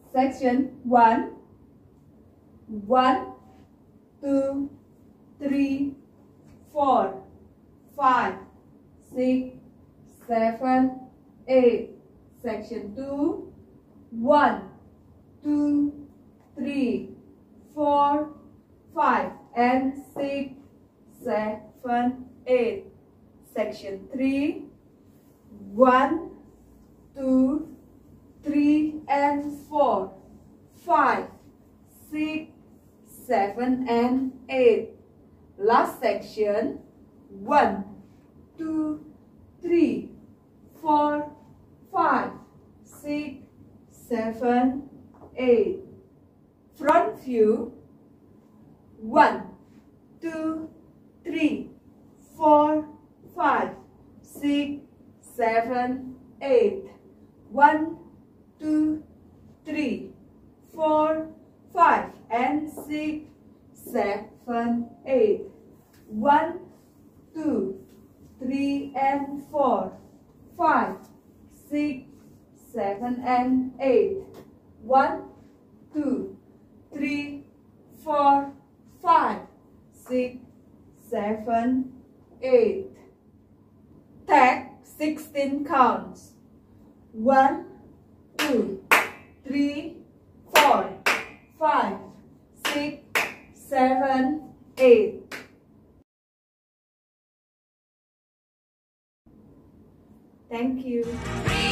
Section 1. 1, 2, 3, 4, 5, 6, 7, 8. Section 2. 1, 2, 3, 4, 5, and 6, 7, 8. Section 3. 1, 2, 3, and 4, 5, 6, 7, and 8. Last section. 1, 2, 3, 4, 5, 6, 7, 8. Front view. 1, 2, 3, 4, 5, 6, 7, 8. 1, 2, 3, 4, 5, and 6, 7, 8. 1, 2, 3, and 4, 5, 6, 7, and 8. 1, 2, 3, 4, 5, 6, 7, 8. Take 16 counts. 1, 2, 3, 4, 5, 6, 7, 8. Thank you.